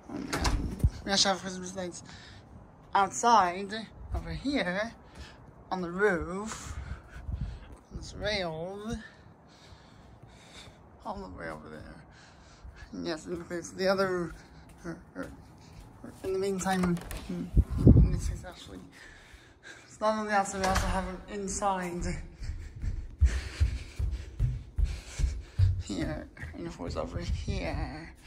We actually have Christmas lights outside, over here, on the roof, on this rail, all the way over there. And yes, it includes the other, in the meantime, this is actually, it's not only outside, we also have it inside. Here, and of course over here.